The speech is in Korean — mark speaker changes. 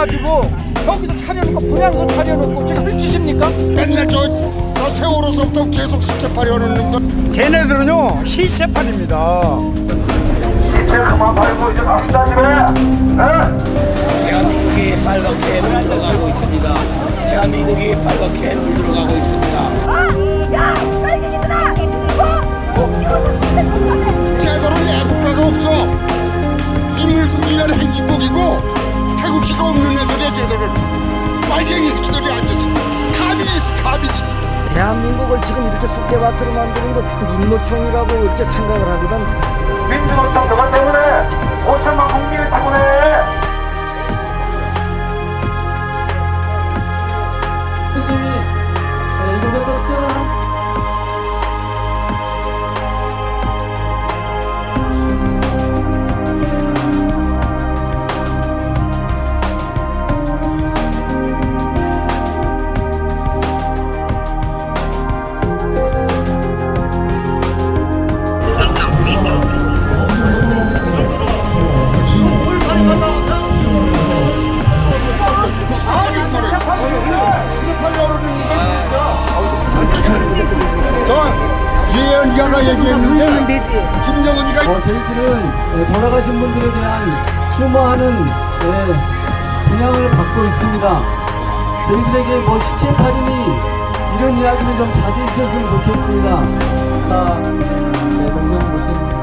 Speaker 1: 와가지고 저기서 차려놓고 분양소 차려놓고 지금 펼치십니까?
Speaker 2: 맨날 저 세월호서부터 계속 시체팔이하는 것.
Speaker 1: 쟤네들은요 시체팔입니다.
Speaker 3: 시체 그만 팔고 이제 갑시다 집에.
Speaker 4: 대한민국이 빨갛게 물들어가고 있습니다. 대한민국이 빨갛게 물들어가고 있습니다.
Speaker 5: 야! 빨갱이들아! 진보! 웃기고 싶은데 좀
Speaker 2: 제대로 애국가가 없어. 인물국이란 행진곡이고 태국기가 없는 애들이야. 제대로 빨갱이들이 앉아서 감이 있어.
Speaker 6: 대한민국을 지금 이렇게 쑥대밭으로 만드는 건 민노총이라고 이렇게 생각을 하거든.
Speaker 3: 민주노총 그것 때문에 5천만 국민을 타고내.
Speaker 2: 예언가가 얘기했는데 김정은이가
Speaker 7: 저희들은 돌아가신 분들에 대한 추모하는 분양을 받고 있습니다. 저희들에게 뭐 시체팔이니 이런 이야기는 좀 자제해 주셨으면 좋겠습니다. 동생 모신